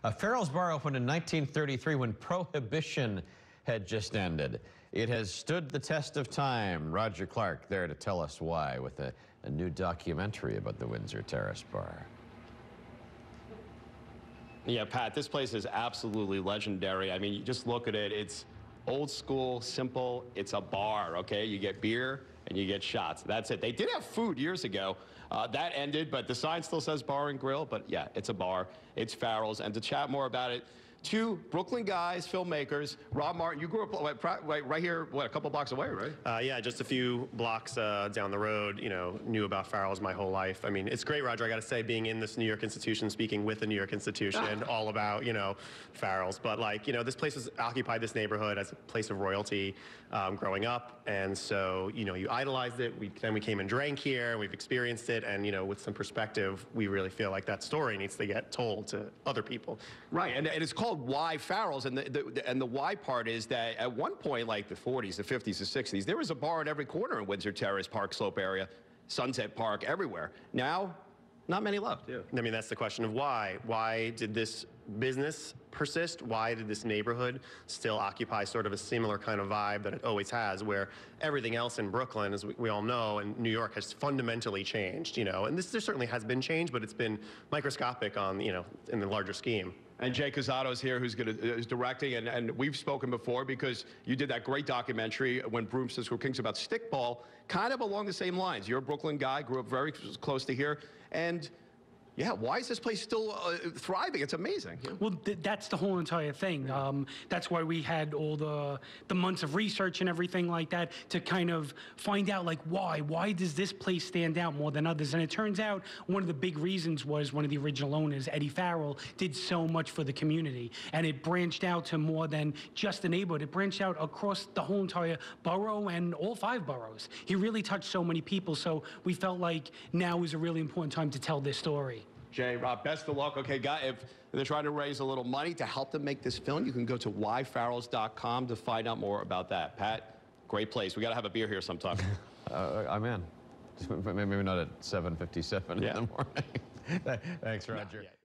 Farrells Bar opened in 1933 when Prohibition had just ended. It has stood the test of time. Roger Clark there to tell us why with a new documentary about the Windsor Terrace Bar. Yeah, Pat, this place is absolutely legendary. I mean, you just look at it. It's old school, simple. It's a bar, okay? You get beer and you get shots. That's it. They did have food years ago. That ended, but the sign still says bar and grill. But yeah, it's a bar. It's Farrells. And to chat more about it, two Brooklyn guys, filmmakers. Rob Martin, you grew up right here, what, a couple blocks away, right? Yeah, just a few blocks down the road. You know, knew about Farrells my whole life. I mean, it's great, Roger, I got to say, being in this New York institution, speaking with the New York institution, all about, you know, Farrells. But, like, you know, this place has occupied this neighborhood as a place of royalty growing up. And so, you know, you idolized it. Then we came and drank here. We've experienced it. And, you know, with some perspective, we really feel like that story needs to get told to other people. Right, and it's called Why Farrells, and the why part is that at one point, like the 40s, the 50s, the 60s, there was a bar in every corner in Windsor Terrace, Park Slope area, Sunset Park, everywhere. Now, not many left. Yeah. I mean, that's the question of why. Why did this business persist? Why did this neighborhood still occupy sort of a similar kind of vibe that it always has, where everything else in Brooklyn, as we all know, and New York has fundamentally changed, you know, and there certainly has been change, but it's been microscopic on, you know, in the larger scheme. And Jay Cazato's here, who's directing, and we've spoken before because you did that great documentary when Broomsticks Were Kings about stickball, kind of along the same lines. You're a Brooklyn guy, grew up very close to here, and yeah, why is this place still thriving? It's amazing. Well, that's the whole entire thing. That's why we had all the months of research and everything like that to kind of find out, like, why does this place stand out more than others? And it turns out one of the big reasons was one of the original owners, Eddie Farrell, did so much for the community. And it branched out to more than just a neighborhood. It branched out across the whole entire borough and all 5 boroughs. He really touched so many people, so we felt like now is a really important time to tell this story. Jay, Rob, best of luck. Okay, guys, if they're trying to raise a little money to help them make this film, you can go to whyfarrells.com to find out more about that. Pat, great place. We got to have a beer here sometime. I'm in. Maybe not at 7:57 in the morning. Thanks, Roger.